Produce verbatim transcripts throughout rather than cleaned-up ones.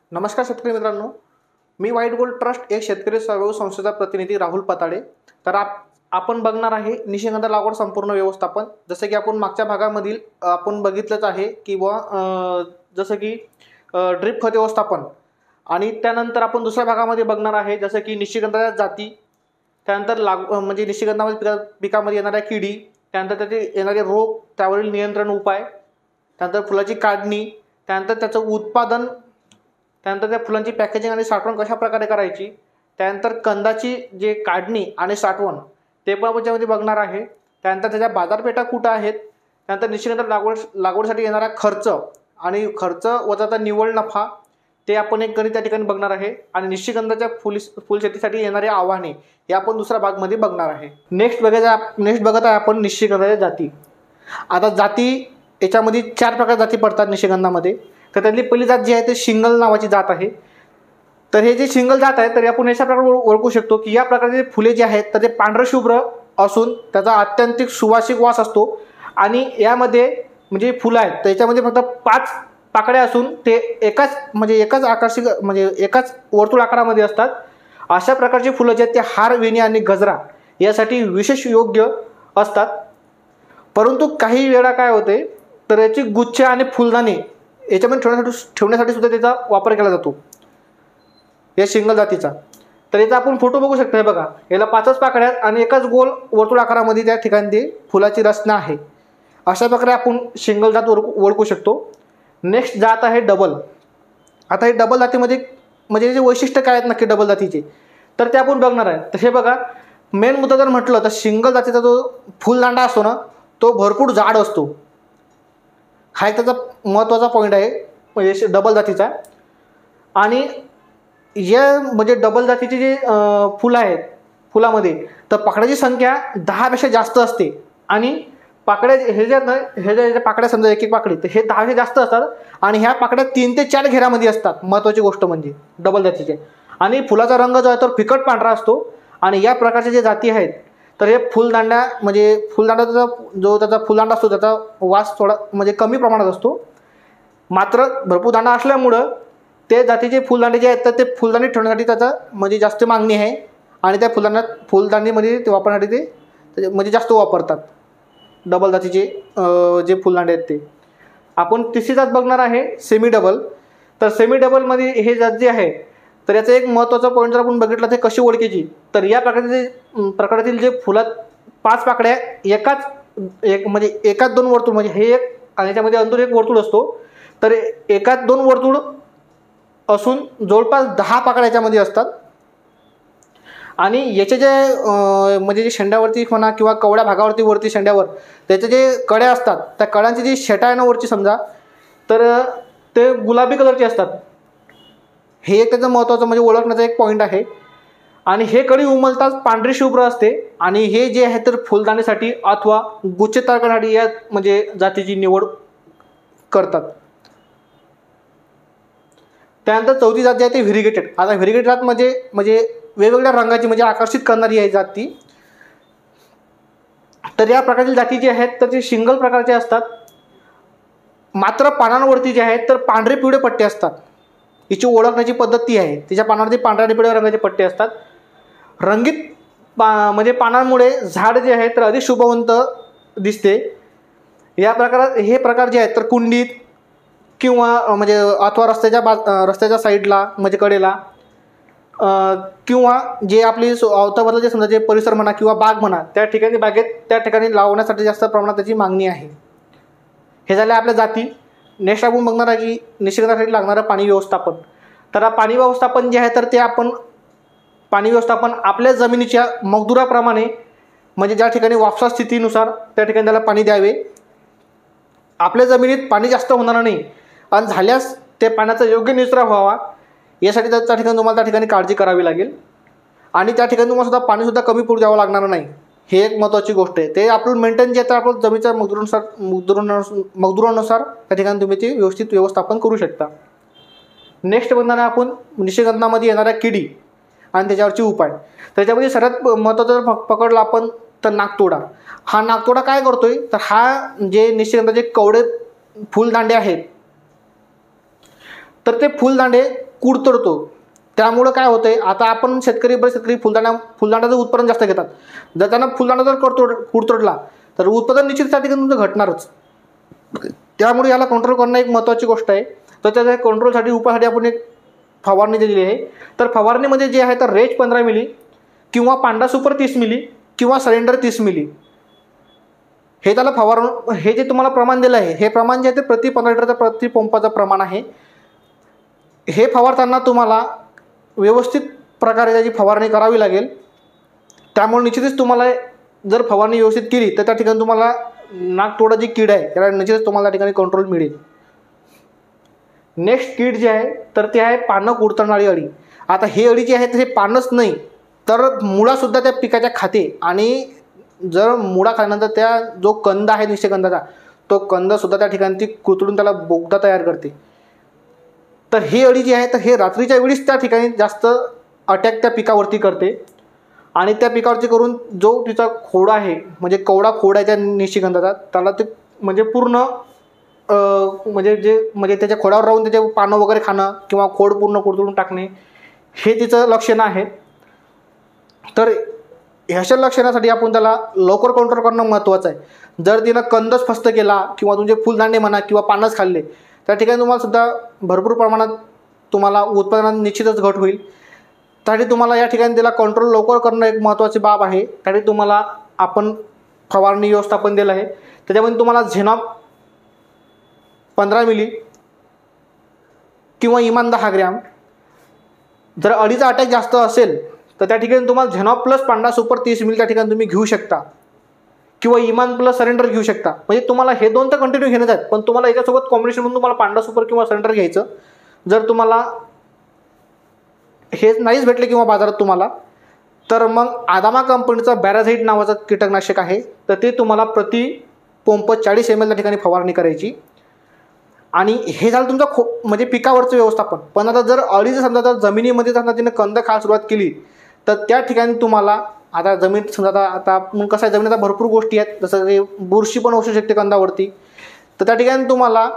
नमस्कार शेतकरी मित्रांनो, मी व्हाईट गोल्ड ट्रस्ट एक शेतकरी सहयोग संस्थेचा प्रतिनिधी राहुल पताडे. तर आप आपण बघणार आहे निशिगंध लागवड संपूर्ण व्यवस्थापन. जसं की आपण मागच्या भागामधील आपण बघितलंच आहे की बुवा जसं की ड्रिप खत व्यवस्थापन, आणि त्यानंतर आपण दुसऱ्या भागामध्ये बघणार आहे जसं की निशिगंधाच्या जाती, त्यानंतर लाग म्हणजे निशिगंधामध्ये पिका पिकामध्ये येणाऱ्या किडी, त्यानंतर त्याचे येणारे रोग, त्यावरील नियंत्रण उपाय, त्यानंतर फुलाची काढणी, त्यानंतर त्याचं उत्पादन, त्यानंतर त्या फुलांची पॅकेजिंग आणि साठवण कशा प्रकारे करायची, त्यानंतर कंदाची जे काढणी आणि साठवण ते पण आपण त्यामध्ये बघणार आहे. त्यानंतर त्याच्या बाजारपेठा कुठं आहेत, त्यानंतर निशिगंध लागवड लागवडीसाठी येणारा खर्च आणि खर्च वजा निव्वळ नफा ते आपण एक गणित त्या ठिकाणी बघणार आहे. आणि निशिगंधाच्या फुल फुलशेतीसाठी येणारे आव्हाने हे आपण दुसऱ्या भागमध्ये बघणार आहे. नेक्स्ट बघायचं नेक्स्ट बघत आहे आपण निशिगंधाच्या जाती. आता जाती याच्यामध्ये चार प्रकार जाती पडतात निशिगंधामध्ये. तर त्यातली पहिली जात जी आहे ते शिंगल नावाची जात आहे. तर हे जे शिंगल जात आहे तर आपण अशा प्रकारे ओळखू शकतो की या प्रकारचे फुले जे आहेत तर ते पांढरे शुभ्र असून त्याचा अत्यंतिक सुवासिक वास असतो. आणि यामध्ये म्हणजे फुलं आहेत तर याच्यामध्ये फक्त पाच पाकळ्या असून ते एकाच म्हणजे एकाच आकर्षक म्हणजे एकाच वर्तुळ आकारामध्ये असतात. अशा प्रकारची फुलं जे आहेत ते हार, वेणी आणि गजरा यासाठी विशेष योग्य असतात. परंतु काही वेळा काय होते तर याची गुच्छ आणि फुलदाणे याच्यामध्ये ठेवण्यासाठी ठेवण्यासाठी सुद्धा त्याचा वापर केला जातो या शिंगल जातीचा. तर याचा आपण फोटो बघू शकतो. हे बघा, याला पाचच पाकळ्या आणि एकाच गोल वर्तुळ आकारामध्ये त्या ठिकाणी ते फुलाची रचना आहे. अशा प्रकारे आपण शिंगल जात ओळखू शकतो. नेक्स्ट जात आहे डबल. आता हे डबल जातीमध्ये म्हणजे जे वैशिष्ट्य काय आहेत नक्की डबल जातीचे तर ते आपण बघणार आहे. तर हे बघा, मेन मुद्दा जर म्हटलं तर शिंगल जातीचा जो फुलदांडा असतो ना तो भरपूर जाड असतो. हा एक त्याचा महत्त्वाचा पॉईंट आहे म्हणजे डबल जातीचा. आणि या म्हणजे डबल जातीचे जे फुलं आहेत फुलामध्ये तर पाकळ्याची संख्या दहापेक्षा जास्त असते. आणि पाकळ्या हे ज्या हे ज्या पाकळ्या समजा एक एक पाकळी तर हे दहापेक्षा जास्त असतात. आणि ह्या पाकळ्या तीन ते चार घेऱ्यामध्ये असतात. महत्त्वाची गोष्ट म्हणजे डबल जातीचे. आणि फुलाचा रंग जो आहे तो फिकट पांढरा असतो. आणि या प्रकारच्या जे जाती आहेत तर हे फुलदांडा म्हणजे फुलदांडाचा जो त्याचा फुलदांडा असतो त्याचा वास थोडा म्हणजे कमी प्रमाणात असतो. मात्र भरपूर दांडा असल्यामुळं ते जातीचे फुलदांडे जे आहेत तर ते फुलदाणी ठेवण्यासाठी त्याचा म्हणजे जास्त मागणी आहे. आणि त्या फुलदांड्यात फुलदाणीमध्ये ते वापरण्यासाठी ते म्हणजे जास्त वापरतात डबल जातीचे जे फुलदांडे आहेत ते. आपण तिसरी जात बघणार आहे सेमी डबल. तर सेमी डबलमध्ये हे जात जे आहे तर याचा एक महत्त्वाचा पॉईंट जर आपण बघितला ते कशी ओळखायची तर या प्रकारचे प्रकारातील जे फुलात पाच पाकळ्या एकाच एक म्हणजे एकाच दोन वर्तुळ म्हणजे हे एक आणि याच्यामध्ये अंतून एक वर्तुळ असतो. तर एकाच दोन वर्तुळ असून जवळपास दहा पाकळ्या याच्यामध्ये असतात. आणि याचे जे म्हणजे जे शेंड्यावरती म्हणा किंवा कवड्या भागावरती वरती शेंड्यावर त्याचे जे कड्या असतात त्या कड्यांची जी शेटा आहे ना वरची समजा तर ते गुलाबी कलरचे असतात. हे एक त्याचं महत्त्वाचं म्हणजे ओळखण्याचा एक पॉईंट आहे. आणि हे कडी उमलताच पांढरी शुभ्र असते. आणि हे जे आहे तर फुलदाणीसाठी अथवा गुच्छ तयार करण्यासाठी या म्हणजे जातीची निवड करतात. त्यानंतर चौथी जात जी आहे ती व्हेरिगेटेड. आता व्हेरिगेटेड जात म्हणजे म्हणजे वेगवेगळ्या रंगाची म्हणजे आकर्षित करणारी आहे जाती. तर या प्रकारची जाती जी आहेत तर ते शिंगल प्रकारचे असतात. मात्र पानांवरती जे आहेत तर पांढरे पिवळे पट्टे असतात. हिची ओळखण्याची पद्धत ती आहे. तिच्या पानावरती पांढऱ्या आणि पिवळ्या रंगाचे पट्टे असतात. रंगीत पा म्हणजे पानांमुळे झाड जे आहे तर अधिक शुभवंत दिसते. या प्रकारात हे प्रकार जे आहेत तर कुंडीत किंवा म्हणजे अथवा रस्त्याच्या बा रस्त्याच्या साईडला म्हणजे कडेला किंवा जे आपली अवताभरला जे समजा जे परिसर म्हणा किंवा बाग म्हणा त्या ठिकाणी बागेत त्या ठिकाणी लावण्यासाठी जास्त प्रमाणात त्याची मागणी आहे. हे झाले आपल्या जाती. नेक्स्ट आपण बघणार आहे की निशिगंधासाठी लागणारं पाणी व्यवस्थापन. तर पाणी व्यवस्थापन जे आहे तर ते आपण पाणी व्यवस्थापन आपल्या जमिनीच्या मगदुराप्रमाणे म्हणजे ज्या ठिकाणी वापसा स्थितीनुसार त्या ठिकाणी त्याला पाणी द्यावे. आपल्या जमिनीत पाणी जास्त होणार नाही आणि झाल्यास ते पाण्याचा योग्य निचरा व्हावा यासाठी त्या ठिकाणी तुम्हाला त्या ठिकाणी काळजी करावी लागेल. आणि त्या ठिकाणी तुम्हाला सुद्धा पाणीसुद्धा कमी पडू द्यावं लागणार नाही. हे एक महत्त्वाची गोष्ट आहे. ते आपलं मेंटेन जे तर आपण जमिनीच्या मगदुरानुसार मगदुरानुसार मगदुरानुसार त्या ठिकाणी तुम्ही ते व्यवस्थित व्यवस्थापन करू शकता. नेक्स्ट बघणार आहे आपण निशिगंधामध्ये येणाऱ्या किडी आणि त्याच्यावरचे उपाय. त्याच्यामध्ये सर्वात महत्त्वाचं जर पकडला आपण तर नाकतोडा. हा नाकतोडा काय करतोय तर हा जे निशिगंधाचे कवडे फुलदांडे आहेत तर ते फुलदांडे कुडतडतो. त्यामुळं काय होतंय, आता आपण शेतकरी बरेच शेतकरी फुलदाण्या फुलदाण्याचं उत्पादन जास्त घेतात. जर त्यांना फुलदाणा जर करतो कुडतडला तर उत्पादन निश्चित त्या ठिकाणी तुमचं घटणारच. त्यामुळे याला कंट्रोल करणं एक महत्त्वाची गोष्ट आहे. तर त्याच्या कंट्रोलसाठी उपायासाठी आपण एक फवारणी दिलेली आहे. तर फवारणीमध्ये जे आहे तर रेज पंधरा मिली किंवा पांडा सुपर तीस मिली किंवा सरेंडर तीस मिली हे त्याला फवारण हे जे तुम्हाला प्रमाण दिलं आहे हे प्रमाण जे आहे ते प्रति पंधरा लिटरचं प्रति पंपाचं प्रमाण आहे. हे फवारताना तुम्हाला व्यवस्थित प्रकारे त्याची फवारणी करावी लागेल. त्यामुळे निश्चितच तुम्हाला जर फवारणी व्यवस्थित केली तर त्या ठिकाणी तुम्हाला नाकतोडा जी कीड आहे त्याला निश्चितच तुम्हाला त्या ठिकाणी कंट्रोल मिळेल. नेक्स्ट कीड जे आहे तर ते आहे पानं कुडतडणारी अळी. आता हे अळी जी आहे तर हे पानच नाही तर मुळासुद्धा त्या पिकाच्या खाते आणि जर मुळा खाल्यानंतर त्या जो कंद आहे निष्ठेकंदाचा तो कंदसुद्धा त्या ठिकाणी ती कुरतडून त्याला बोगदा तयार करते. तर ही अळी जी आहे तर हे रात्रीच्या वेळीच त्या ठिकाणी जास्त अटॅक त्या पिकावरती करते आणि त्या पिकावरती करून जो तिचा खोड आहे म्हणजे कवडा खोड आहे त्या निष्ठेकंदाचा त्याला ते म्हणजे पूर्ण म्हणजे जे म्हणजे त्याच्या खोडावर राहून त्याचे पानं वगैरे खाणं किंवा खोड पूर्ण कुरतडून टाकणे हे तिचं लक्षण आहे. तर ह्याच्या लक्षणासाठी आपण त्याला लवकर कंट्रोल करणं महत्त्वाचं आहे. जर तिनं कंदच फस्त केला किंवा तुमचे फुलदांडे म्हणा किंवा पानच खाल्ले त्या ठिकाणी तुम्हाला सुद्धा भरपूर प्रमाणात तुम्हाला उत्पादनात निश्चितच घट होईल. त्यासाठी तुम्हाला या ठिकाणी त्याला कंट्रोल लवकर करणं एक महत्त्वाची बाब आहे. त्यासाठी तुम्हाला आपण फवारणी व्यवस्थापन दिलं आहे. त्याच्यामध्ये तुम्हाला झेनॉप पंधरा मिली किंवा इमान दहा ग्रॅम. जर अळीचा अटॅक जास्त असेल तर त्या ठिकाणी तुम्हाला झेनॉप प्लस पांडा सुपर तीस मिली त्या ठिकाणी तुम्ही घेऊ शकता किंवा इमान प्लस सरेंडर घेऊ शकता. म्हणजे तुम्हाला हे दोन तर कंटिन्यू घेण्यात आहेत पण तुम्हाला याच्यासोबत कॉम्बिनेशन म्हणून तुम्हाला पांडा सुपर किंवा सरेंडर घ्यायचं. जर तुम्हाला हे नाहीच भेटले किंवा बाजारात तुम्हाला तर मग आदामा कंपनीचं बॅराझाईट नावाचं कीटकनाशक आहे तर ते तुम्हाला प्रति पंप चाळीस एम एल त्या ठिकाणी फवारणी करायची. आणि हे झालं तुमचं खो म्हणजे पिकावरचं व्यवस्थापन. पण आता जर अळीचं समजा तर जमिनीमध्ये समजा तिने कंद खायला सुरुवात केली तर त्या ठिकाणी तुम्हाला आता जमीन समजा आता आता मग कसं आहे जमिनीत आता भरपूर गोष्टी आहेत जसं की बुरशी पण असू शकते कंदावरती. तर त्या ठिकाणी तुम्हाला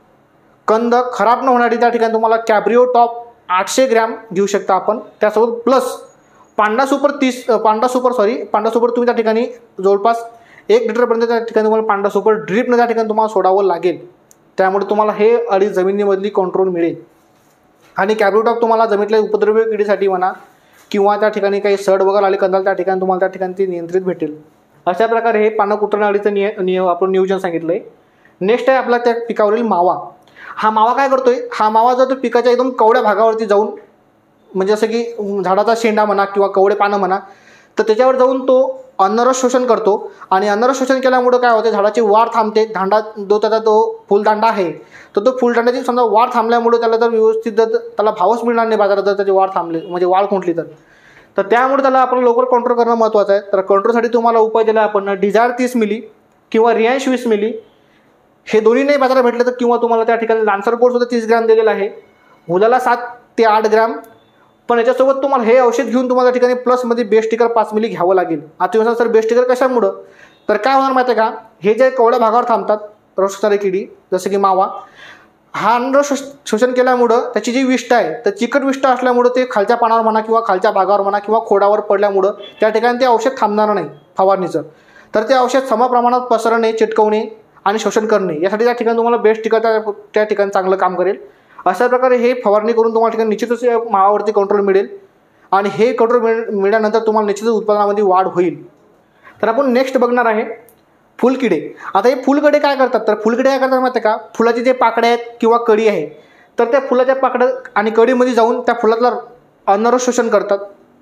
कंद खराब न होण्यासाठी त्या ठिकाणी तुम्हाला कॅब्रिओ टॉप आठशे ग्रॅम घेऊ शकता आपण. त्यासोबत प्लस पांडा सुपर तीस Panda Super sorry Panda Super तुम्ही त्या ठिकाणी जवळपास एक लिटरपर्यंत त्या ठिकाणी तुम्हाला पांडा सुपर ड्रीपनं त्या ठिकाणी तुम्हाला सोडावं लागेल. त्यामुळे तुम्हाला हे अळी जमिनीमधली कंट्रोल मिळेल. आणि कॅब्रिओ टॉप तुम्हाला जमिनीतल्या उपद्रवी किडीसाठी म्हणा किंवा त्या ठिकाणी काही सड वगैरे आले कंदाला त्या ठिकाणी तुम्हाला त्या ठिकाणी ती नियंत्रित भेटेल. अशा प्रकारे हे पानं कुरतडणाऱ्या अळीचं निय निय आपण नियोजन सांगितलं आहे. नेक्स्ट आहे आपला त्या पिकावरील मावा. हा मावा काय करतोय, हा मावा जर तो पिकाच्या एकदम कवड्या भागावरती जाऊन म्हणजे जसं की झाडाचा शेंडा म्हणा किंवा कवडे पानं म्हणा तर त्याच्यावर जाऊन तो अन्नरस शोषण करतो आणि अन्नरस शोषण केल्यामुळे काय होते झाडाची वाढ थांबते. दांडा जो त्याचा तो फुलदांडा आहे तर तो फुलदांड्याची समजा वाढ थांबल्यामुळे त्याला जर व्यवस्थित जर त्याला भावच मिळणार नाही बाजारात जर त्याची वाढ थांबली म्हणजे वाढ खुंटली तर तर त्यामुळे त्याला आपण लवकर कंट्रोल करणं महत्त्वाचं आहे. तर कंट्रोलसाठी तुम्हाला उपाय दिला आपण डिझायर तीस मिली किंवा रियांश वीस मिली हे दोन्ही नाही बाजारात भेटले तर किंवा तुम्हाला त्या ठिकाणी लान्सर गोल्ड सुद्धा तीस ग्रॅम दिलेला आहे. मुलाला सात ते आठ ग्रॅम. पण याच्यासोबत तुम्हाला हे औषध घेऊन तुम्हाला त्या ठिकाणी प्लसमध्ये बेस्टिकर पाच मिली घ्यावं लागेल. आता तुम्ही सर बेस्टिकर कशामुळं तर काय होणार माहिती आहे का, हे जे कवड्या भागावर थांबतात रसणारी किडी जसं की मावा हा अन्न शोषण केल्यामुळं त्याची जी विष्ठ आहे तर चिकट विष्ठ असल्यामुळं ते खालच्या पानावर म्हणा किंवा खालच्या भागावर म्हणा किंवा खोडावर पडल्यामुळं त्या ठिकाणी ते औषध थांबणार नाही फवारणीचं. तर ते औषध समप्रमाणात पसरणे चिटकवणे आणि शोषण करणे यासाठी त्या ठिकाणी तुम्हाला बेस्टिकर त्या त्या ठिकाणी चांगलं काम करेल. अशा प्रकारे हे फवारणी करून तुम्हाला ठिकाणी निश्चितच मावावरती कंट्रोल मिळेल आणि हे कंट्रोल मिळ मिळाल्यानंतर तुम्हाला निश्चितच उत्पादनामध्ये वाढ होईल. तर आपण नेक्स्ट बघणार आहे फुलकिडे. आता हे फुलकिडे काय करतात तर फुलकिडे काय करतात माहिती आहे का, फुलाचे जे पाकड्या आहेत किंवा कळी आहे तर त्या फुलाच्या पाकड्या आणि कळीमध्ये जाऊन त्या फुलातलं अन्नरस शोषण करतात.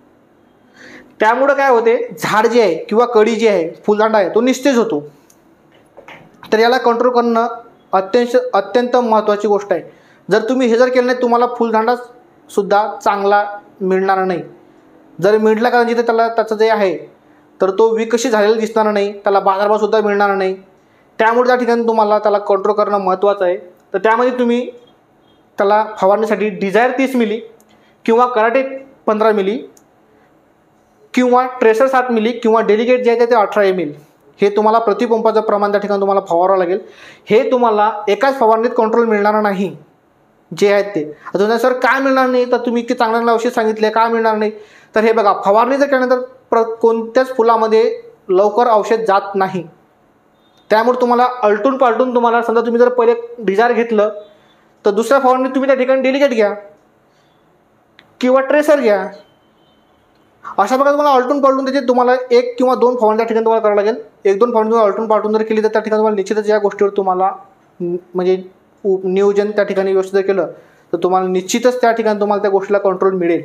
त्यामुळं काय होते झाड जे आहे किंवा कळी जी आहे फुलदांडा आहे तो निस्तेज होतो. तर याला कंट्रोल करणं अत्यंत अत्यंत महत्त्वाची गोष्ट आहे. जर तुम्ही हे जर केलं नाही तुम्हाला फुलदांडासुद्धा चांगला मिळणार नाही. जर मिळला कारण जिथे त्याला त्याचं जे आहे तर तो विकसित झालेला दिसणार नाही, त्याला बाजारभावसुद्धा मिळणार नाही. त्यामुळे त्या ठिकाणी तुम्हाला त्याला कंट्रोल करणं महत्त्वाचं आहे. तर त्यामध्ये तुम्ही त्याला फवारण्यासाठी डिझायर तीस मिली किंवा कराटे पंधरा मिली किंवा ट्रेसर सात मिली किंवा डेलिगेट जे आहे ते अठरा एम एल हे तुम्हाला प्रतिपंपाचं प्रमाण त्या ठिकाणी तुम्हाला फवारावं लागेल. हे तुम्हाला एकाच फवारणीत कंट्रोल मिळणार नाही. जे आहेत ते. आता सर काय मिळणार नाही, तर तुम्ही की चांगलं औषध सांगितले काय मिळणार नाही, तर हे बघा फवारणी जर केल्यानंतर प्र कोणत्याच फुलामध्ये लवकर औषध जात नाही. त्यामुळे तुम्हाला अलटून पालटून तुम्हाला समजा तुम्ही जर पहिले डिझायर घेतलं तर दुसऱ्या फवारणी तुम्ही त्या ठिकाणी डेलिकेट घ्या किंवा ट्रेसर घ्या. अशा प्रकारे तुम्हाला अलटून पालटून त्याचे तुम्हाला एक किंवा दोन फवारणी त्या ठिकाणी तुम्हाला करावं लागेल. एक दोन फवारणी तुम्हाला अलटून पालटून जर केली तर त्या ठिकाणी तुम्हाला निश्चितच या गोष्टीवर तुम्हाला म्हणजे नियोजन त्या ठिकाणी व्यवस्थित जर केलं तर तुम्हाला निश्चितच त्या ठिकाणी तुम्हाला त्या गोष्टीला कंट्रोल मिळेल.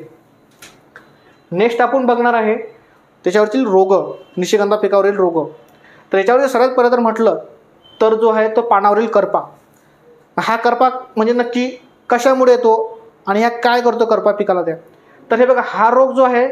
नेक्स्ट आपण बघणार आहे त्याच्यावरतील रोग, निशिगंधा पिकावरील रोग. तर याच्यावर सर्वात पहिलं जर म्हटलं तर जो आहे तो पानावरील करपा. हा करपा म्हणजे नक्की कशामुळे येतो आणि ह्या काय करतो करपा पिकाला त्या. तर हे बघा हा रोग जो आहे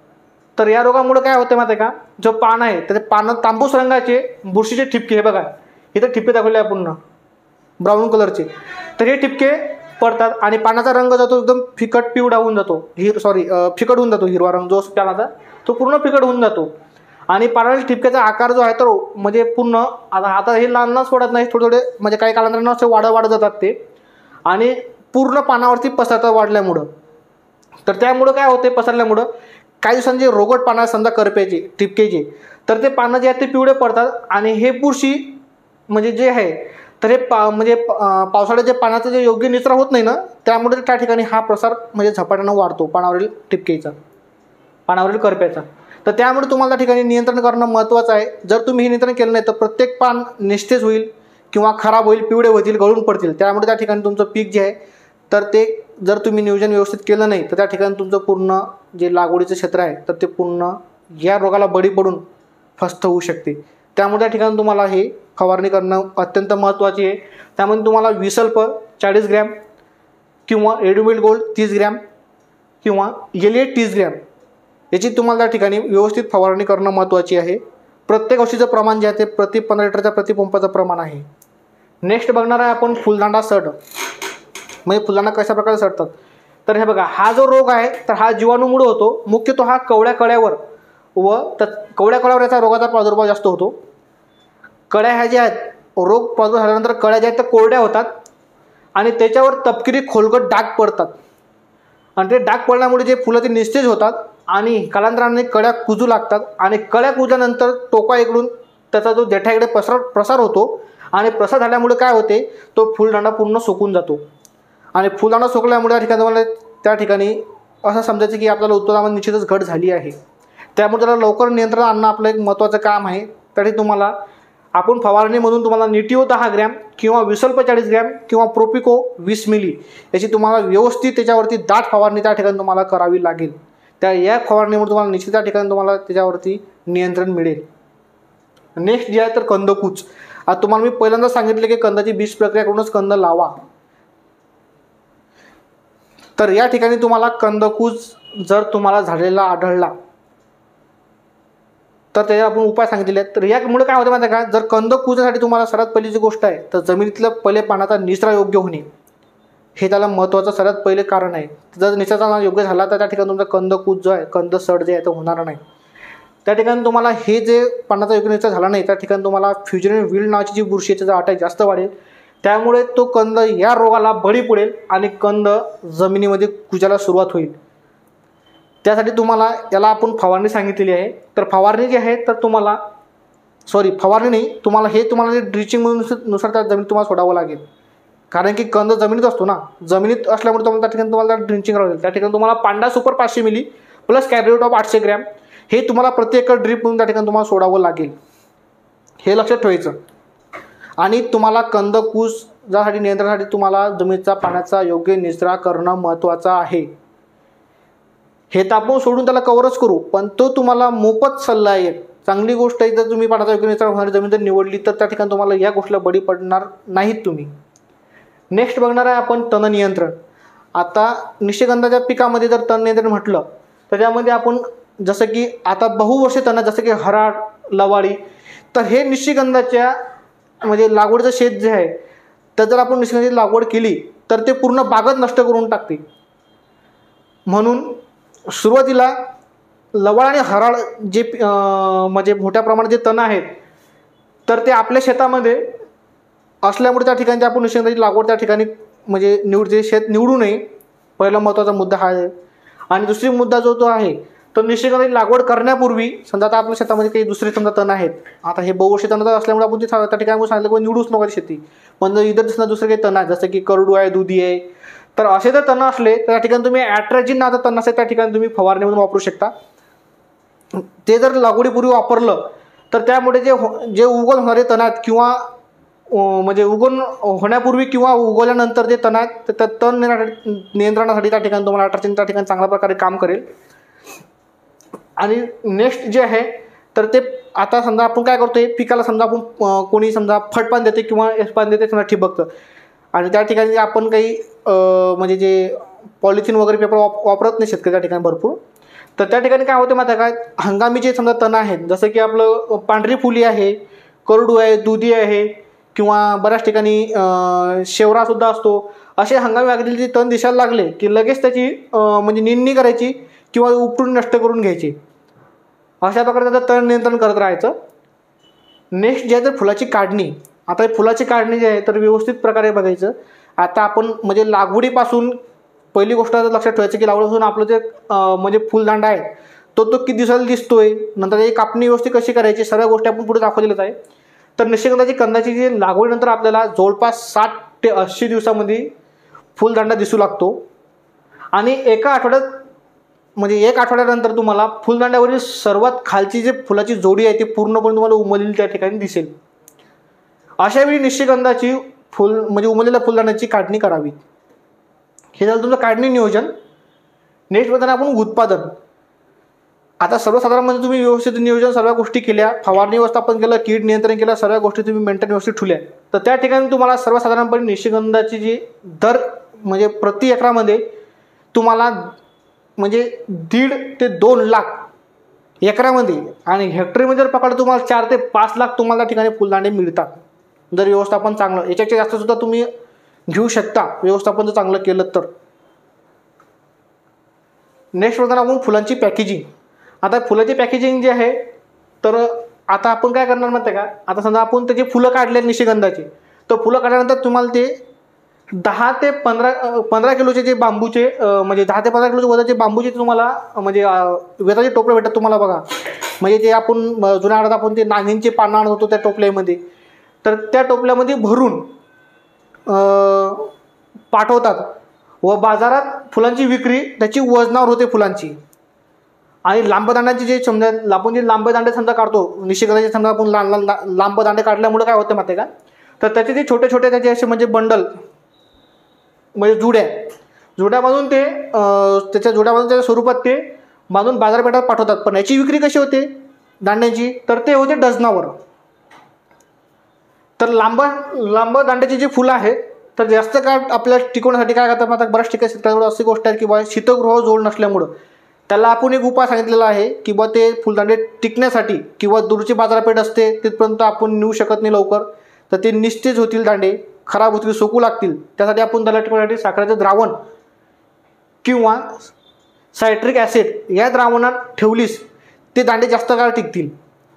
तर या रोगामुळे काय होतं माहिती आहे का, जो पान आहे तर ते पानं तांबूस रंगाचे बुरशीचे ठिपके, हे बघा इथं ठिपके दाखवले आहे पूर्ण ब्राऊन कलरचे, तर हे ठिपके पडतात आणि पानाचा रंग जातो एकदम फिकट पिवळा होऊन जातो, हिर सॉरी फिकट होऊन जातो. हिरवा रंग जो असतो पानाचा तो पूर्ण फिकट होऊन जातो आणि पानाच्या ठिपक्याचा आकार जो आहे तो म्हणजे पूर्ण आता आता हे लहानच पडत नाही, थोडे थोडे म्हणजे काही कालांतरानं असे वाढत वाढत जातात ते आणि पूर्ण पानावरती पसरतात वाढल्यामुळं. तर त्यामुळं काय होते पसरल्यामुळं काही दिवसांनी जे रोगट पानं समजा करप्याचे ठिपकेचे तर ते पानं जे आहेत ते पिवळे पडतात आणि हे बुरशी म्हणजे जे आहे तर हे पा म्हणजे पावसाळ्यात जे पाण्याचं जे योग्य निचरा होत नाही ना त्यामुळे त्या ठिकाणी हा प्रसार म्हणजे झपाट्यानं वाढतो पानावरील ठिपकेचा, पानावरील करप्याचा. तर त्यामुळे तुम्हाला त्या ठिकाणी नियंत्रण करणं महत्त्वाचं आहे. जर तुम्ही हे नियंत्रण केलं नाही तर प्रत्येक पान निस्तेज होईल किंवा खराब होईल, पिवळे होतील, गळून पडतील. त्यामुळे त्या ठिकाणी तुमचं पीक जे आहे तर ते जर तुम्ही नियोजन व्यवस्थित केलं नाही तर त्या ठिकाणी तुमचं पूर्ण जे लागवडीचं क्षेत्र आहे तर ते पूर्ण या रोगाला बळी पडून फस्त होऊ शकते. त्यामुळे त्या ठिकाणी तुम्हाला हे फवारणी करणं अत्यंत महत्त्वाची आहे. त्यामध्ये तुम्हाला विसल्प चाळीस ग्रॅम किंवा एडुमिल गोल्ड तीस ग्रॅम किंवा एलिएट तीस ग्रॅम याची तुम्हाला त्या ठिकाणी व्यवस्थित फवारणी करणं महत्त्वाची आहे. प्रत्येक औषधीचं प्रमाण जे आहे ते प्रति पंधरा लिटरच्या प्रतिपंपाचं प्रमाण आहे. नेक्स्ट बघणार आहे आपण फुलदांडा सड, म्हणजे फुलांना कशा प्रकारे सडतात. तर हे बघा हा जो रोग आहे तर हा जीवाणूमुळे होतो. मुख्यतः हा कवड्या कळ्यावर व तर कवड्या कळ्यावर याचा रोगाचा प्रादुर्भाव जास्त होतो. कळ्या ह्या ज्या आहेत रोग प्रादुर्भाव झाल्यानंतर कळ्या ज्या आहेत त्या कोरड्या होतात आणि त्याच्यावर तपकिरी खोलगट डाग पडतात आणि ते डाग पडल्यामुळे जे फुलं ते निस्तेज होतात आणि कालांतराने कळ्या कुजू लागतात आणि कळ्या कुजल्यानंतर टोका इकडून त्याचा जो देठाकडे प्रसार प्रसार होतो आणि प्रसार झाल्यामुळे काय होते तो फुलदांडा पूर्ण सुकून जातो आणि फुलदांडा सुकल्यामुळे त्या ठिकाणी मला त्या ठिकाणी असं समजायचं की आपल्याला उत्पादनामध्ये निश्चितच घट झाली आहे. त्यामुळे त्याला लवकर नियंत्रण आणणं आपलं एक महत्त्वाचं काम आहे. तरी तुम्हाला आपण फवारणीमधून तुम्हाला निटिओ दहा ग्रॅम किंवा विसल्प चाळीस ग्रॅम किंवा प्रोपिको वीस मिली याची तुम्हाला व्यवस्थित त्याच्यावरती दाट फवारणी त्या ठिकाणी तुम्हाला करावी लागेल. त्या या फवारणीमुळे तुम्हाला निश्चित त्या ठिकाणी तुम्हाला त्याच्यावरती नियंत्रण मिळेल. नेक्स्ट जे आहे तर कंदकूच. आता तुम्हाला मी पहिल्यांदा सांगितले की कंदाची बीज प्रक्रिया करूनच कंद लावा. तर या ठिकाणी तुम्हाला कंदकूज जर तुम्हाला झालेला आढळला तर त्याचे आपण उपाय सांगितले आहेत. तर यामुळे काय होतं माहिती आहे का, जर कंदकुजासाठी तुम्हाला सर्वात पहिलीची गोष्ट आहे तर जमिनीतलं पहिले पाण्याचा निचरा योग्य होणे हे त्याला महत्त्वाचं सर्वात पहिले कारण आहे. जर निचरा योग्य झाला तर त्या ठिकाणी तुमचा कंदकूज जो आहे कंद सड जे आहे तो होणार नाही. त्या ठिकाणी तुम्हाला हे जे पाण्याचा योग्य निचरा झाला नाही त्या ठिकाणी तुम्हाला फ्युजन विल्ड नावाची जी बुरशी याचा अटॅक जास्त वाढेल. त्यामुळे तो कंद या रोगाला बळी पडेल आणि कंद जमिनीमध्ये कुजायला सुरुवात होईल. त्यासाठी तुम्हाला याला आपण फवारणी सांगितलेली आहे. तर फवारणी जी आहे तर तुम्हाला सॉरी फवारणी नाही तुम्हाला हे तुम्हाला जे ड्रिचिंगनुसार नुसार त्या जमिनीत तुम्हाला सोडावं लागेल. कारण की कंद जमिनीत असतो ना, जमिनीत असल्यामुळे तुम्हाला त्या ठिकाणी तुम्हाला ड्रिचिंग करावं लागेल. त्या ठिकाणी तुम्हाला पांडा सुपर पाचशे मिली प्लस कॅब्रिट ऑफ आठशे ग्रॅम हे तुम्हाला प्रत्येक ड्रीप म्हणून त्या ठिकाणी तुम्हाला सोडावं लागेल. हे लक्षात ठेवायचं. आणि तुम्हाला कंदकूज यासाठी नियंत्रणासाठी तुम्हाला जमिनीचा पाण्याचा योग्य निचरा करणं महत्त्वाचं आहे. हे तर आपण सोडून त्याला कव्हरच करू, पण तो तुम्हाला मोफत सल्ला आहे. चांगली गोष्ट आहे जर तुम्ही पाण्याचा योग्य निचरा होणारी जमीन जर निवडली तर त्या ठिकाणी तुम्हाला या गोष्टीला बळी पडणार नाहीत तुम्ही. नेक्स्ट बघणार आहे आपण तण नियंत्रण. आता निशिगंधाच्या पिकामध्ये जर तण नियंत्रण म्हटलं तर त्यामध्ये आपण जसं की आता बहुवर्षीय तण जसं की हराळ, लवाळी, तर हे निशिगंधाच्या म्हणजे लागवडीचं शेत जे आहे तर जर आपण निशिगंधाची लागवड केली तर ते पूर्ण बागच नष्ट करून टाकते. म्हणून सुरुवातीला लवाळ आणि हराळ जे म्हणजे मोठ्या प्रमाणात जे तण आहेत तर ते आपल्या शेतामध्ये असल्यामुळे त्या ठिकाणी आपण निशिगंधाची लागवड त्या ठिकाणी म्हणजे निवड जे शेत निवडू नये, पहिला महत्त्वाचा मुद्दा हा आहे. आणि दुसरी मुद्दा जो तो आहे तो निश्चितपणे लागवड करण्यापूर्वी समजा आता आपल्या शेतामध्ये काही दुसरे समजा तण आहेत, आता हे बहुवर्षीय तण असल्यामुळे आपण ते त्या ठिकाणी सांगितलं की निवडूच नका शेती. पण जर इतर समजा दुसरे काही तण आहेत जसं की करडू आहे, दुधी आहे, तर असे जर तण असले तर त्या ठिकाणी तुम्ही ॲट्राजिन नावाचं तण असेल त्या ठिकाणी तुम्ही फवारणीमधून वापरू शकता. ते जर लागवडीपूर्वी वापरलं तर त्यामुळे जे जे उगवण होणारे तण आहेत किंवा म्हणजे उगवण होण्यापूर्वी किंवा उगवल्यानंतर जे तण आहेत तर तण नियंत्रणासाठी त्या ठिकाणी तुम्हाला ॲट्राजिन त्या ठिकाणी चांगल्या प्रकारे काम करेल. आणि नेक्स्ट जे आहे तर ते आता समजा आपण काय करतोय, पिकाला समजा आपण कोणी समजा फटपान देते किंवा एसपान देते समजा ठिबकतं, आणि त्या ठिकाणी आपण काही म्हणजे जे पॉलिथिन वगैरे पेपर वाप वापरत नाही शेतकरी त्या ठिकाणी भरपूर, तर त्या ठिकाणी काय होतं माहिती आहे काय, हंगामीचे समजा तण आहेत जसं की आपलं पांढरी फुली आहे, करडू आहे, दुधी आहे किंवा बऱ्याच ठिकाणी शेवरासुद्धा असतो, असे हंगामी लागलेले जे तण दिसायला लागले की लगेच त्याची म्हणजे निंदणी करायची किंवा उपटून नष्ट करून घ्यायची. अशा प्रकारे त्याचं तण नियंत्रण करत राहायचं. नेक्स्ट जे आहे तर फुलाची काढणी. आता फुलाची काढणी जी आहे तर व्यवस्थित प्रकारे बघायचं. आता आपण म्हणजे लागवडीपासून पहिली गोष्ट लक्षात ठेवायची की लागवडीपासून आपलं जे म्हणजे फुलदांडा आहे तो तो किती दिवसाला दिसतोय, नंतर ही कापणी व्यवस्थित कशी करायची, सर्व गोष्टी आपण पुढे दाखवलेल्याच आहे. तर निश्चितपणे कंदाची जी लागवडीनंतर आपल्याला जवळपास साठ ते ऐंशी दिवसामध्ये फुलदांडा दिसू लागतो. आणि एका आठवड्यात म्हणजे एक आठवड्यानंतर तुम्हाला फुलदांड्यावरील सर्वात खालची जी फुलाची जोडी आहे ती पूर्णपणे तुम्हाला उमललेली त्या ठिकाणी दिसेल. अशावेळी निशिगंधाची फुल म्हणजे उमललेल्या फुलदांड्याची काढणी करावी. हे झालं तुमचं काढणी नियोजन. नेक्स्ट बघताना आपण उत्पादन. आता सर्वसाधारणपणे तुम्ही व्यवस्थित नियोजन सर्व गोष्टी केल्या, फवारणी व्यवस्थापन केलं, कीड नियंत्रण केलं, सर्व गोष्टी तुम्ही मेंटेन व्यवस्थित ठेवल्या, तर त्या ठिकाणी तुम्हाला सर्वसाधारणपणे निशिगंधाची जी दर म्हणजे प्रति एकरामध्ये तुम्हाला म्हणजे दीड ते दोन लाख एकरामध्ये आणि हेक्टरीमध्ये जर पकडलं तुम्हाला चार ते पाच लाख तुम्हाला त्या ठिकाणी फुलदांडे मिळतात जर व्यवस्थापन चांगलं. याच्यापेक्षा जास्त सुद्धा तुम्ही घेऊ शकता व्यवस्थापन जर चांगलं केलं तर. नेक्स्ट बघताना आपण फुलांची पॅकेजिंग. आता फुलाची पॅकेजिंग जी आहे तर आता आपण काय करणार माहिती आहे का, आता समजा आपण त्याची फुलं काढले निशिगंधाची, तर फुलं काढल्यानंतर तुम्हाला ते दहा ते पंधरा पंधरा किलोचे जे बांबूचे म्हणजे दहा ते पंधरा किलोचे वजनाचे बांबूचे तुम्हाला म्हणजे वेताचे टोपले भेटतात तुम्हाला बघा. म्हणजे ते आपण जुन्या काळात आपण ते नागिनचे पानं आणत होतो त्या टोपल्यामध्ये, तर त्या टोपल्यामध्ये भरून पाठवतात व बाजारात फुलांची विक्री त्याची वजनावर होते फुलांची. आणि लांब दांड्याचे जे समजा आपण जे लांब दांडे समजा काढतो निशिगंधाचे, समजा आपण लांब लांब दांडे काढल्यामुळे काय होतं माहिती आहे का, तर त्याचे जे छोटे छोटे त्याचे असे म्हणजे बंडल म्हणजे जुड्या जुड्या बांधून ते त्याच्या जुड्या बांधून त्याच्या स्वरूपात ते बांधून बाजारपेठात पाठवतात. पण याची विक्री कशी होते दांड्याची, तर ते होते डझनावर. तर लांब लांब दांड्याची जी फुलं आहेत तर जास्त काळ आपल्याला टिकवण्यासाठी काय करतात आता बऱ्याच ठिकाणी शेतकऱ्याजवळ अशी गोष्ट आहे की बा शीतगृह जोड नसल्यामुळं त्याला आपण एक उपाय सांगितलेला आहे की बा ते फुलदांडे टिकण्यासाठी किंवा दूरची बाजारपेठ असते तिथपर्यंत आपण नेऊ शकत नाही लवकर, तर ते निस्तेज होतील दांडे, खराब होतील, सुकू लागतील. त्यासाठी आपण त्याला टिकवण्यासाठी साखरेचं द्रावण किंवा सायट्रिक ॲसिड या द्रावणात ठेवलीस ते दांडे जास्त काळ टिकतील.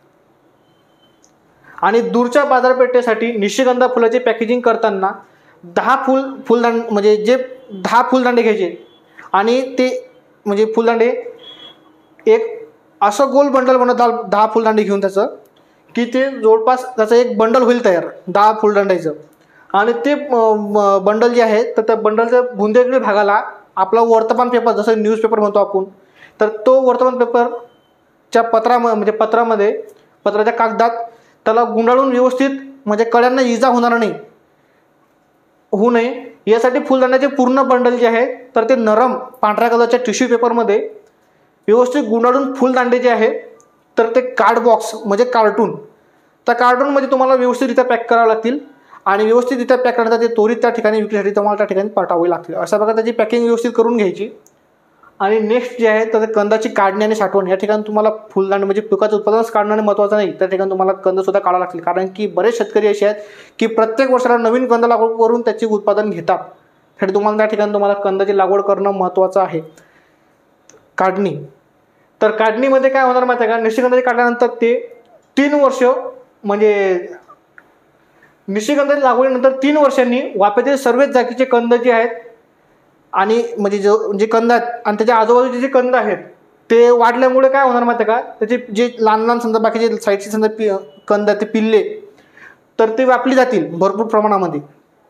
आणि दूरच्या बाजारपेठेसाठी निशिगंधा फुलाचे पॅकेजिंग करताना दहा फुल फुलदांड म्हणजे जे दहा फुलदांडे घ्यायचे आणि ते म्हणजे फुलदांडे एक असं गोल बंडल बनवतात दहा फुलदांडे घेऊन त्याचं की ते जवळपास त्याचं एक बंडल होईल तयार दहा फुलदांड्याचं. आणि ते बंडल जे आहे तर त्या बंडलच्या बुंदेकडील भागाला आपला वर्तमान पेपर जसं न्यूजपेपर म्हणतो आपण, तर तो वर्तमान पेपरच्या पत्रा म्हणजे पत्रामध्ये पत्राच्या कागदात त्याला गुंडाळून व्यवस्थित म्हणजे कड्यांना इजा होणार नाही होऊ नये यासाठी फुलदांड्याचे पूर्ण बंडल जे आहे तर ते नरम पांढऱ्या कलरच्या टिश्यू पेपरमध्ये व्यवस्थित गुंडाळून फुलदांडे जे आहे तर ते कार्ड बॉक्स म्हणजे कार्टून त्या कार्टूनमध्ये तुम्हाला व्यवस्थितरित्या पॅक करावं लागतील. आणि व्यवस्थितरित्या पॅक करण्यासाठी ते त्वरित त्या ठिकाणी विक्रीसाठी तुम्हाला त्या ठिकाणी पाठवावे लागतील. अशा प्रकारे त्याची पॅकिंग व्यवस्थित करून घ्यायची. आणि नेक्स्ट जे आहे तर कंदाची काढणी आणि साठवण. या ठिकाणी तुम्हाला फुलदांडे म्हणजे पिकाचं उत्पादनच काढणं महत्त्वाचं नाही, त्या ठिकाणी तुम्हाला कंदसुद्धा काढावं लागतील. कारण की बरेच शेतकरी असे आहेत की प्रत्येक वर्षाला नवीन कंद लागवड करून त्याची उत्पादन घेतात. त्यासाठी तुम्हाला त्या ठिकाणी तुम्हाला कंदाची लागवड करणं महत्त्वाचं आहे. काढणी. तर काढणीमध्ये काय होणार माहिती आहे का, निशिगंधाची काढल्यानंतर ते तीन वर्ष म्हणजे निशिगंधाची लागवडीनंतर तीन वर्षांनी वाफ्यातील सर्वच जातीचे कंद जे आहेत आणि म्हणजे जो जे कंद आहेत आणि त्याच्या आजूबाजूचे जे कंद आहेत ते वाढल्यामुळे काय होणार माहिती आहे का, त्याचे जे लहान लहान समजा बाकीचे साईडचे समजा पि कंद ते पिल्ले तर ते व्यापली जातील भरपूर प्रमाणामध्ये.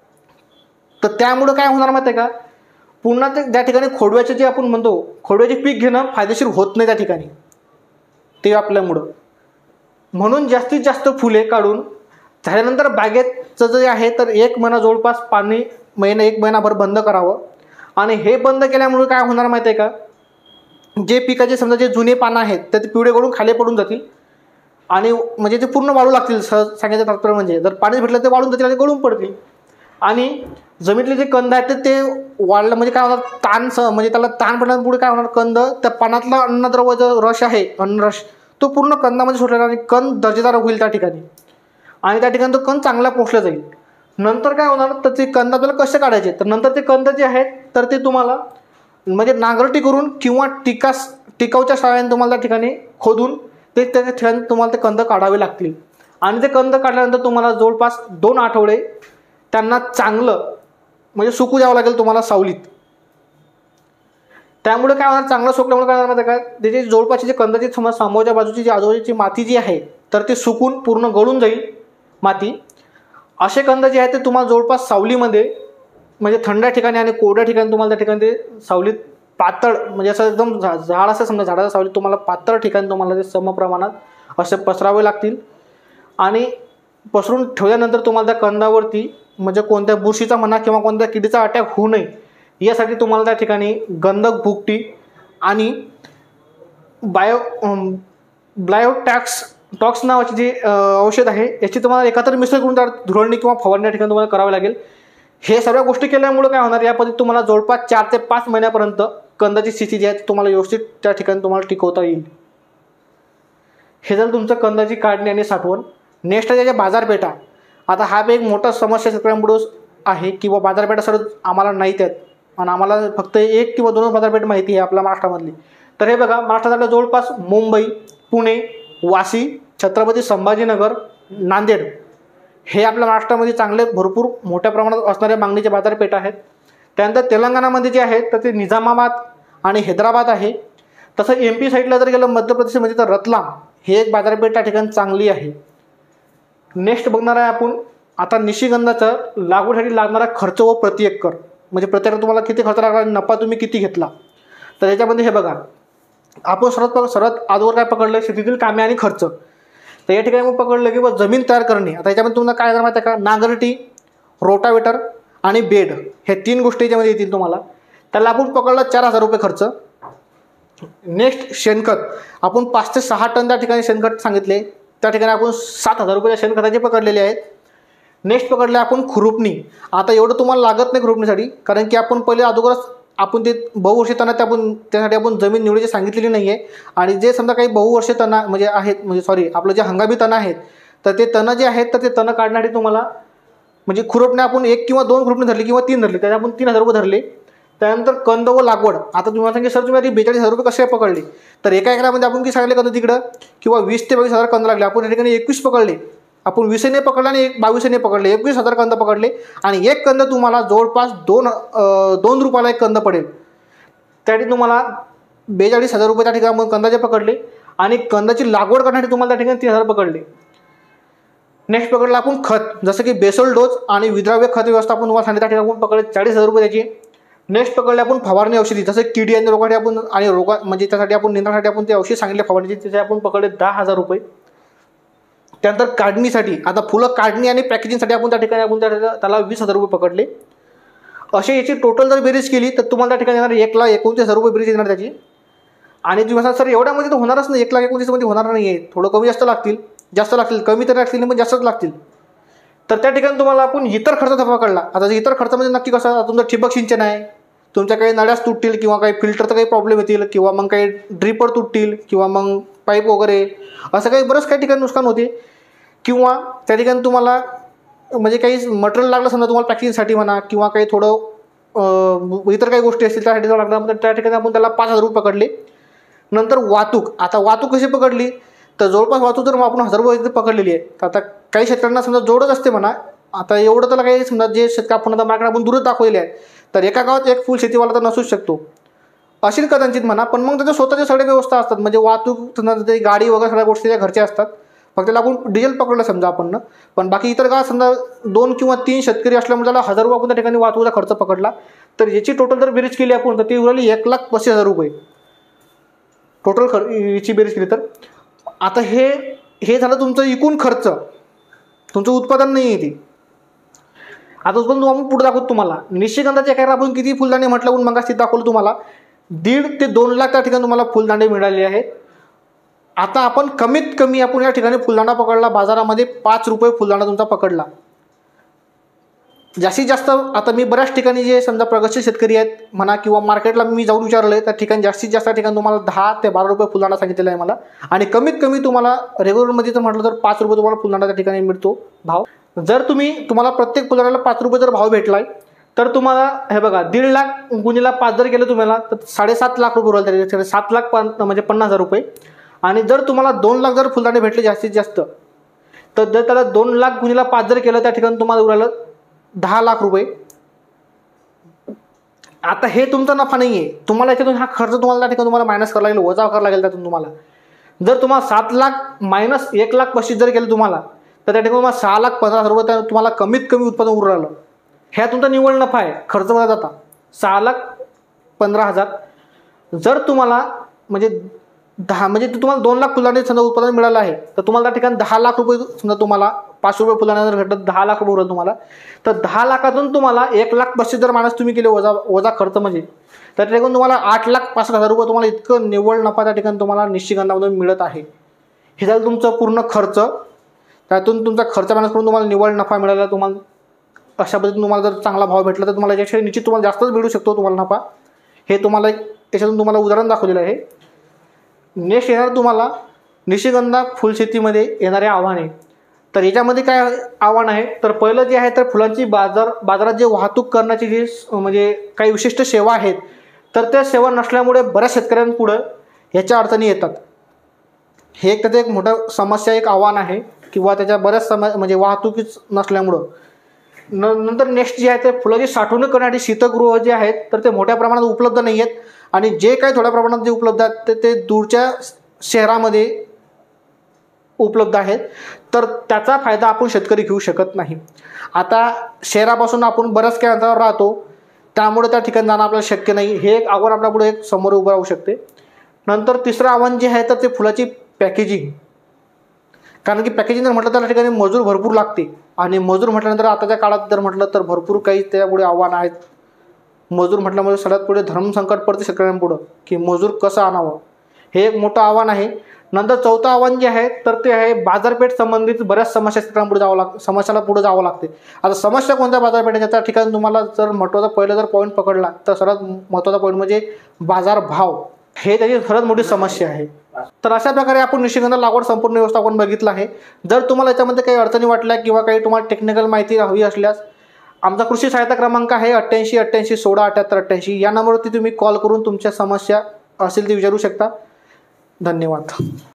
तर त्यामुळं काय होणार माहिती आहे का, पुन्हा ते त्या ठिकाणी खोडव्याचे जे आपण म्हणतो खोडव्याचे पीक घेणं फायदेशीर होत नाही त्या ठिकाणी ते आपल्यामुळं. म्हणून जास्तीत जास्त फुले काढून झाल्यानंतर बागेचं जे आहे तर एक महिना जवळपास पाणी महिना एक महिनाभर बंद करावं. आणि हे बंद केल्यामुळे काय होणार माहिती आहे का, जे पिकाचे समजा जे जुने पानं आहेत तर ते पिवळे गळून खाली पडून जातील आणि म्हणजे ते पूर्ण वाळू लागतील. सहज सांगायचं तात्पर्य म्हणजे जर पाणी भेटलं ते वाळून जातील आणि गळून पडतील. आणि जमिनीतले जे कंद आहेत ते वाढलं म्हणजे काय होणार, ताण स म्हणजे त्याला ताण पडण्यापुढे काय होणार, कंद त्या पानातला अन्नद्रव्य जो रस आहे अन्नरस तो पूर्ण कंदामध्ये सुटला आणि कंद दर्जेदार होईल त्या ठिकाणी आणि त्या ठिकाणी तो कंद चांगला पोषला जाईल. नंतर काय होणार तर ते कंद आपल्याला कसे काढायचे, तर नंतर ते कंद जे आहेत तर ते तुम्हाला म्हणजे नांगरटी करून किंवा टिकास टिकाऊच्या सहाय्याने तुम्हाला त्या ठिकाणी खोदून ते त्या ठिकाणी तुम्हाला ते कंद काढावे लागतील. आणि ते कंद काढल्यानंतर तुम्हाला जवळपास दोन आठवडे त्यांना चांगलं म्हणजे सुकू द्यावं लागेल तुम्हाला सावलीत. त्यामुळे काय होणार, चांगलं सुकल्यामुळे काय होणार माहिती आहे का, त्याची जवळपासची जे कंदाची समजा समोरच्या बाजूची जी आजूबाजूची माती जी आहे तर ते सुकून पूर्ण गळून जाईल माती. असे कंद जे आहेत ते तुम्हाला जवळपास सावलीमध्ये म्हणजे थंड ठिकाणी आणि कोरड्या ठिकाणी तुम्हाला त्या ठिकाणी ते सावलीत पातळ म्हणजे असं एकदम झा झाड असं समजा झाडाच्या सावलीत तुम्हाला पातळ ठिकाणी तुम्हाला ते समप्रमाणात असे पसरावे लागतील. आणि पसरून ठेवल्यानंतर तुम्हाला त्या कंदावरती म्हणजे कोणत्या बुरशीचा म्हणा किंवा कोणत्या किडीचा अटॅक होऊ नये यासाठी तुम्हाला त्या ठिकाणी गंधक भुकटी आणि बायो बायोटॅक्स टॉक्स नावाची जी औषध आहे याची तुम्हाला एकत्र मिश्रण करून त्या धुरळणी किंवा फवारणी या ठिकाणी तुम्हाला करावे लागेल. हे सगळ्या गोष्टी केल्यामुळे काय होणार, या पद्धतीत तुम्हाला जवळपास चार ते पाच महिन्यापर्यंत कंदाची स्थिती जी आहे तुम्हाला व्यवस्थित त्या ठिकाणी तुम्हाला टिकवता येईल. हे झालं तुमचं कंदाची काढणी आणि साठवण. नेक्स्ट आहे त्याच्या बाजारपेठा. आता हा एक मोठा समस्या शेतकऱ्यांपुढे आहे की बा बाजारपेठा सर्व आम्हाला नाहीत आहेत आणि आम्हाला फक्त एक किंवा दोनच बाजारपेठ माहिती आहे आपल्या महाराष्ट्रामधली. तर हे बघा, महाराष्ट्रातल्या जवळपास मुंबई, पुणे, वाशी, छत्रपती संभाजीनगर, नांदेड हे आपल्या महाराष्ट्रामध्ये चांगले भरपूर मोठ्या प्रमाणात असणाऱ्या मागणीचे बाजारपेठ आहेत. त्यानंतर तेलंगणामध्ये जे आहेत तर ते निजामाबाद आणि हैदराबाद आहे. तसं एम पी साईडला जर गेलं मध्य प्रदेशमध्ये तर रतलाम हे एक बाजारपेठ त्या ठिकाणी चांगली आहे. नेक्स्ट बघणार आहे आपण आता निशिगंधाचा लागवडीसाठी लागणारा खर्च व प्रति एकर म्हणजे प्रति एकर तुम्हाला किती खर्च लागला, नफा तुम्ही किती घेतला. तर याच्यामध्ये हे बघा, आपण सर्वात सर्वात आजवर काय पकडलं, शेतीतील कामे आणि खर्च. तर या ठिकाणी मग पकडलं की जमीन तयार करणे. आता याच्यामध्ये तुम्हाला काय करणार माहिती आहे का, नांगरटी, रोटावेटर आणि बेड हे तीन गोष्टी याच्यामध्ये येतील तुम्हाला. त्याला आपण पकडलं चार हजार रुपये खर्च. नेक्स्ट शेणखत, आपण पाच ते सहा टन त्या ठिकाणी शेणखत सांगितले, त्या ठिकाणी आपण सात हजार रुपये शेणखताचे पकडलेले आहेत. नेक्स्ट पकडले आपण खुरपणी. आता एवढं तुम्हाला लागत नाही खुरपणीसाठी, कारण की आपण पहिले अगोदरच आपण ते बहुवर्षीय तण ते आपण त्यासाठी आपण जमीन निवडीची सांगितलेली नाही आहे. आणि जे समजा काही बहुवर्षीय तण म्हणजे आहेत म्हणजे सॉरी आपलं जे हंगामी तण आहेत तर ते तण जे आहेत तर ते तण काढण्यासाठी तुम्हाला म्हणजे खुरपणे आपण एक किंवा दोन खुरपणे धरली किंवा तीन धरली त्याच्या आपण तीन हजार रुपये धरले. त्यानंतर कंद व लागवड, आता तुम्हाला सांगितलं सर तुम्ही आधी बेचाळीस हजार रुपये कसे पकडले, तर एका एकरामध्ये आपण किती सांगितले कंद तिकडं किंवा वीस ते बावीस हजार कंद लागले. आपण या ठिकाणी एकवीस पकडले, आपण वीसने पकडले आणि एक बावीसने पकडले, एकवीस हजार कंद पकडले. आणि एक कंद तुम्हाला जवळपास दोन दोन रुपयाला एक कंद पडेल. त्यासाठी तुम्हाला बेचाळीस हजार रुपये त्या ठिकाणी आपण कंदाचे पकडले आणि कंदाची लागवड करण्यासाठी तुम्हाला त्या ठिकाणी तीस हजार पकडले. नेक्स्ट पकडलं आपण खत, जसं की बेसल डोस आणि विद्राव्य खत व्यवस्थापन तुम्हाला सांगितलं, त्या ठिकाणी आपण पकडले चाळीस हजार रुपये त्याची. नेक्स्ट पकडले आपण फवारणी औषधी, जसं किडी आणि रोगासाठी आपण आणि रोगा म्हणजे त्यासाठी आपण निंदण्यासाठी आपण ते औषध सांगितले फवारणीचे, त्याचे आपण पकडले दहा हजार रुपये. त्यानंतर काढणीसाठी, आता फुलं काढणी आणि पॅकेजिंगसाठी आपण त्या ठिकाणी आपण त्या त्याला वीस हजार रुपये पकडले. असे याची टोटल जर बेरीज केली तर तुम्हाला त्या ठिकाणी येणार एक लाख एकोणतीस हजार रुपये बेरीज येणार त्याची. आणि तुम्ही म्हणा सर एवढ्यामध्ये तर होणारच नाही, एक लाख एकोणतीसमध्ये होणार नाही आहे, थोडं कमी जास्त लागतील, जास्त लागतील कमी तर लागतील पण जास्तच लागतील. तर त्या ठिकाणी तुम्हाला आपण इतर खर्च पकडला. आता इतर खर्चामध्ये नक्की कसं, तुमचं ठिबक सिंचन आहे, तुमच्या काही नळ्यास तुटतील किंवा काही फिल्टरचा काही प्रॉब्लेम येतील किंवा मग काही ड्रिपर तुटतील किंवा मग पाईप वगैरे असं काही बरंच काही ठिकाणी नुकसान होते. किंवा त्या ठिकाणी तुम्हाला म्हणजे काही मटेरियल लागलं समजा तुम्हाला पॅकिंगसाठी म्हणा किंवा काही थोडं इतर काही गोष्टी असतील त्यासाठी लागणार, त्या ठिकाणी आपण त्याला पाच हजार रुपये पकडले. नंतर वाहतूक, आता वाहतूक कशी पकडली तर जवळपास वाहतूक जर आपण हजार रुपये पकडलेली आहे. तर आता काही शेतकऱ्यांना समजा जोडच असते म्हणा, आता एवढं तर काही समजा जे शेतकरी आपण आता मार्केट आपण दूरच दाखवलेले आहे, तर एका गावात एक फुल शेतीवाला तर नसूच शकतो, असेल कदाचित म्हणा. पण मग त्याच्या स्वतःच्या सगळ्या व्यवस्था असतात, म्हणजे वाहतूक समजा ते गाडी वगैरे सगळ्या गोष्टी त्या घरच्या असतात, फक्त त्याला आपण डिझेल पकडलं समजा आपण ना. पण बाकी इतर गावात समजा दोन किंवा तीन शेतकरी असल्यामुळे त्याला हजार रुपये आपण त्या ठिकाणी वाहतुकीचा खर्च पकडला, तर याची टोटल जर बेरीज केली आपण तर ती उरली एक लाख पस्तीस हजार रुपये टोटल खर्च याची बेरीज केली तर. आता हे हे झालं तुमचं एकूण खर्च, तुमचं उत्पादन नाही आहे ते. आता उत्पादन आपण पुढे दाखवतो तुम्हाला. निशिगंधाच्या एका आपण किती फुलदाणे म्हटलं म्हणून मग दाखवलं तुम्हाला, दीड ते दोन लाख त्या ठिकाणी तुम्हाला फुलदाणे मिळाले आहेत. आता आपण कमीत कमी आपण या ठिकाणी फुलदाणा पकडला बाजारामध्ये पाच रुपये फुलदाणा तुमचा पकडला. जास्तीत जास्त आता मी बऱ्याच ठिकाणी जे समजा प्रगतशील शेतकरी आहेत म्हणा किंवा मार्केटला मी जाऊन विचारलं आहे, त्या ठिकाणी जास्तीत जास्त ठिकाणी तुम्हाला दहा ते बारा रुपये फुलदाणा सांगितलेला आहे मला. आणि कमीत कमी तुम्हाला रेग्युलरमध्ये जर म्हटलं तर पाच रुपये तुम्हाला फुलदाणा त्या ठिकाणी मिळतो भाव. जर तुम्ही तुम्हाला प्रत्येक फुलदाण्याला पाच रुपये जर भाव भेटला आहे तर तुम्हाला हे बघा दीड लाख गुणीला पाच जर केलं तुम्हाला तर साडेसात लाख रुपये उरले, तरी सात लाख पन म्हणजे पन्नास हजार रुपये. आणि जर तुम्हाला दोन लाख जर फुलदाणे भेटले जास्तीत जास्त, तर जर त्याला दोन लाख गुणीला पाच जर केलं त्या ठिकाणी तुम्हाला उरलं दहा लाख रुपये. आता हे तुमचा नफा नाही आहे, तुम्हाला याच्यातून हा खर्च तुम्हाला त्या ठिकाणी तुम्हाला मायनस करावा लागेल, वजा करावा लागेल त्यातून तुम्हाला. जर तुम्हाला सात लाख मायनस एक लाख पस्तीस जर केलं तुम्हाला तर त्या ठिकाणी तुम्हाला सहा लाख पंधरा हजार रुपये तुम्हाला कमीत कमी उत्पादन उरलं राहिलं. ह्या तुमचा निव्वळ नफा आहे, खर्च वजा जाता सहा लाख पंधरा हजार. जर तुम्हाला म्हणजे दहा म्हणजे तुम्हाला दोन लाख फुलांनी समजा उत्पादन मिळालं आहे तर तुम्हाला त्या ठिकाणी दहा लाख रुपये समजा तुम्हाला पाच रुपये फुलांना जर भेटलं दहा लाख रुपये उरलं तुम्हाला, तर दहा लाखातून तुम्हाला एक लाख पस्तीस जर माणूस तुम्ही केले वजा वजा खर्च म्हणजे तर त्या ठिकाणी तुम्हाला आठ लाख पासष्ट हजार रुपये तुम्हाला इतकं निव्वळ नफा त्या ठिकाणी तुम्हाला निशिगंधामधून मिळत आहे. हे झालं तुमचं पूर्ण खर्च. त्यातून तुमचा खर्च मॅनेज करून तुम्हाला निव्वळ नफा मिळाला. तुम्हाला अशा पद्धतीने तुम्हाला जर चांगला भाव भेटला तर तुम्हाला याच्याशी निश्चित तुम्हाला जास्तच मिळू शकतो तुम्हाला नफा. हे तुम्हाला याच्यातून तुम्हाला उदाहरण दाखवलेलं आहे. नेक्स्ट येणार तुम्हाला निशिगंधा फुलशेतीमध्ये येणारे आव्हाने. तर याच्यामध्ये काय आव्हान आहे, तर पहिलं जे आहे तर फुलांची बाजार बाजारात जे वाहतूक करण्याची जी म्हणजे काही विशिष्ट सेवा आहेत तर त्या सेवा नसल्यामुळे बऱ्याच शेतकऱ्यांपुढं ह्याच्या अडचणी येतात. हे एक त्याचं एक मोठं समस्या एक आव्हान आहे किंवा त्याच्या बऱ्याच सम म्हणजे वाहतुकीच नसल्यामुळं. न नंतर नेक्स्ट जे आहे ते फुलाची साठवणूक करण्यासाठी शीतगृह जे आहेत तर ते मोठ्या प्रमाणात उपलब्ध नाही आहेत. आणि जे काही थोड्या प्रमाणात जे उपलब्ध आहेत ते ते दूरच्या शहरामध्ये उपलब्ध आहेत, तर त्याचा फायदा आपण शेतकरी घेऊ शकत नाही. आता शहरापासून आपण बऱ्याच काही अंतरावर राहतो, त्यामुळे त्या ठिकाणी जाणं आपल्याला शक्य नाही. हे एक आव्हान आपल्यापुढे एक समोर उभं राहू शकते. नंतर तिसरं आव्हान जे आहे तर ते फुलाची पॅकेजिंग. कारण की पॅकेजिंग जर म्हटलं तर त्या ठिकाणी मजूर भरपूर लागते आणि मजूर म्हटल्यानंतर आताच्या काळात जर म्हटलं तर भरपूर काही त्यापुढे आव्हान आहेत. मजूर म्हटल्यामुळे सगळ्यात पुढे धर्मसंकट पडते शेतकऱ्यांपुढं की मजूर कसं आणावं, हे एक मोठं आव्हान आहे. नंतर चौथं आव्हान जे आहे तर ते आहे बाजारपेठ संबंधित बऱ्याच समस्या शेतकऱ्यांपुढे जावं लाग समस्याला पुढे जावं लागते. आता समस्या कोणत्या बाजारपेठेच्या त्या ठिकाणी तुम्हाला जर महत्त्वाचा पहिला जर पॉईंट पकडला तर सर्वात महत्त्वाचा पॉईंट म्हणजे बाजारभाव. हे त्याची सर्वात मोठी समस्या आहे. तर अशा प्रकारे आपण निशिगंधा लागवड संपूर्ण व्यवस्थापन बघितलं आहे. जर तुम्हाला याच्यामध्ये काही अडचणी वाटल्या किंवा काही तुम्हाला टेक्निकल माहिती हवी असल्यास आमचा कृषी सहायता क्रमांक आहे अठ्ठ्याऐंशी अठ्ठ्याऐंशी सोळा अठ्ठ्याहत्तर अठ्ठ्याऐंशी. या नंबरवरती तुम्ही कॉल करून तुमच्या समस्या असेल ते विचारू शकता. धन्यवाद.